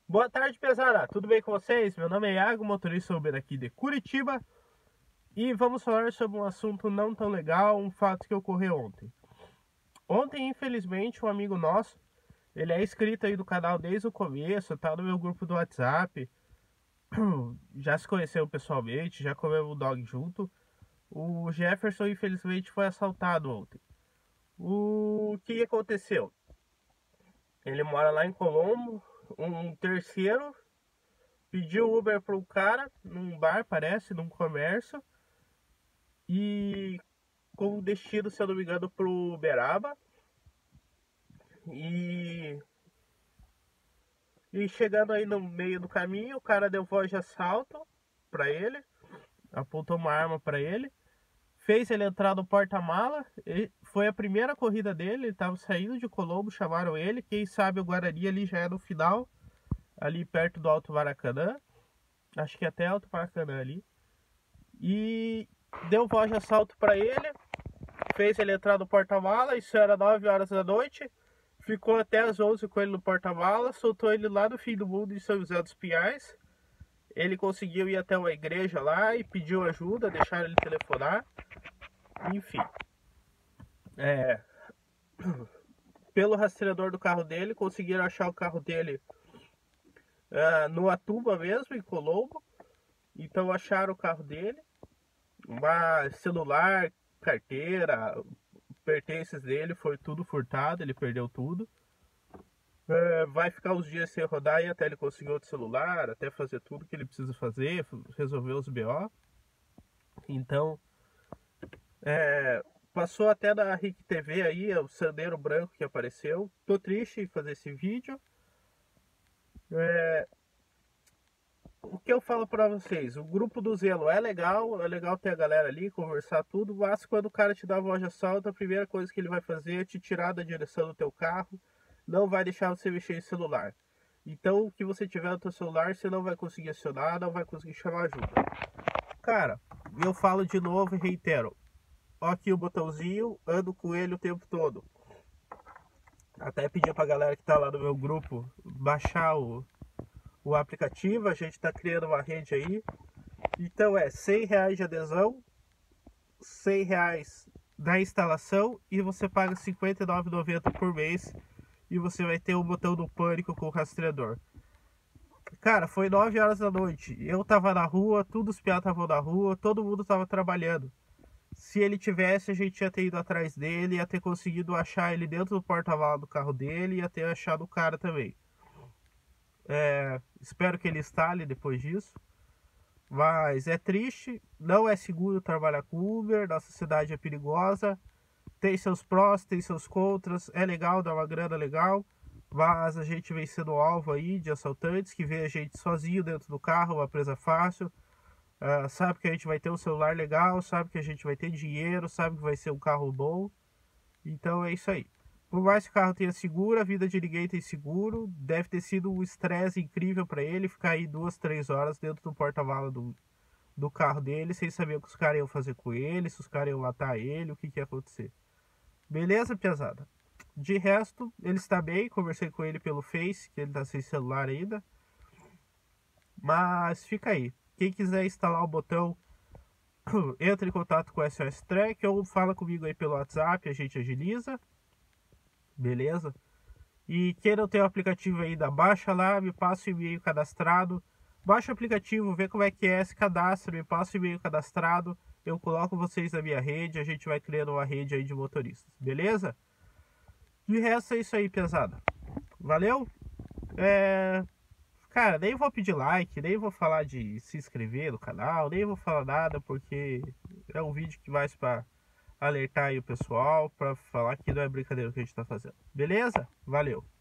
Boa tarde, pesada. Tudo bem com vocês? Meu nome é Iago, motorista Uber aqui de Curitiba. E vamos falar sobre um assunto não tão legal, um fato que ocorreu ontem. Ontem, infelizmente, um amigo nosso, ele é inscrito aí do canal desde o começo, tá no meu grupo do WhatsApp. Já se conheceu pessoalmente, já comemos o dog junto. O Jefferson, infelizmente, foi assaltado ontem. O que aconteceu? Ele mora lá em Colombo, um terceiro pediu Uber para um cara num bar, parece, num comércio, e com destino, se eu não me engano, pro Uberaba. E, e chegando aí no meio do caminho, o cara deu voz de assalto para ele, apontou uma arma para ele, fez ele entrar no porta-mala. Foi a primeira corrida dele, ele estava saindo de Colombo, chamaram ele. Quem sabe o Guarani ali já é no final, ali perto do Alto Maracanã, acho que até Alto Maracanã ali. E deu voz de assalto para ele, fez ele entrar no porta-mala. Isso era 9 horas da noite. Ficou até as 11 com ele no porta-mala, soltou ele lá no fim do mundo, em São José dos Pinhais. Ele conseguiu ir até uma igreja lá e pediu ajuda, deixaram ele telefonar. Enfim, é, pelo rastreador do carro dele, conseguiram achar o carro dele no Atuba mesmo, em Colombo. Então acharam o carro dele, uma celular, carteira, pertences dele, foi tudo furtado, ele perdeu tudo. Vai ficar uns dias sem rodar e até ele conseguir outro celular, até fazer tudo que ele precisa fazer, resolver os BO. Então, passou até da RIC TV aí, o Sandeiro Branco que apareceu. Tô triste em fazer esse vídeo. O que eu falo pra vocês? O grupo do Zelo é legal ter a galera ali, conversar tudo, mas quando o cara te dá a voz de assalto, a primeira coisa que ele vai fazer é te tirar da direção do teu carro, não vai deixar você mexer em celular. Então, o que você tiver no teu celular, você não vai conseguir acionar, não vai conseguir chamar ajuda. Cara, eu falo de novo e reitero. Ó aqui o botãozinho, ando com ele o tempo todo. Até pedir pra galera que tá lá no meu grupo baixar o aplicativo, a gente tá criando uma rede aí. Então é R$ 100 de adesão, R$ 100 da instalação e você paga R$ 59,90 por mês e você vai ter o botão do pânico com o rastreador. Cara, foi 9 horas da noite, eu tava na rua, todos os piados estavam na rua, todo mundo tava trabalhando. Se ele tivesse, a gente ia ter ido atrás dele, ia ter conseguido achar ele dentro do porta-malas do carro dele, ia ter achado o cara também. Espero que ele instale depois disso. Mas é triste, não é seguro trabalhar com Uber, nossa cidade é perigosa, tem seus prós, tem seus contras, é legal, dá uma grana legal, mas a gente vem sendo alvo aí de assaltantes que vê a gente sozinho dentro do carro, uma presa fácil. Sabe que a gente vai ter um celular legal, sabe que a gente vai ter dinheiro, sabe que vai ser um carro bom. Então é isso aí. Por mais que o carro tenha seguro, a vida de ninguém tem seguro. Deve ter sido um estresse incrível para ele ficar aí 2, 3 horas dentro do porta-malas do carro dele, sem saber o que os caras iam fazer com ele, se os caras iam matar ele, o que ia acontecer. Beleza, piazada? De resto, ele está bem, conversei com ele pelo Face, que ele tá sem celular ainda. Mas fica aí. Quem quiser instalar o botão, entra em contato com o SOS Track ou fala comigo aí pelo WhatsApp, a gente agiliza. Beleza? E quem não tem o aplicativo ainda, baixa lá, me passa o e-mail cadastrado. Baixa o aplicativo, vê como é que é, se cadastra, me passa o e-mail cadastrado. Eu coloco vocês na minha rede, a gente vai criando uma rede aí de motoristas. Beleza? De resto é isso aí, pesada. Valeu? Cara, nem vou pedir like, nem vou falar de se inscrever no canal, nem vou falar nada, porque é um vídeo que mais para alertar aí o pessoal, para falar que não é brincadeira o que a gente tá fazendo. Beleza? Valeu!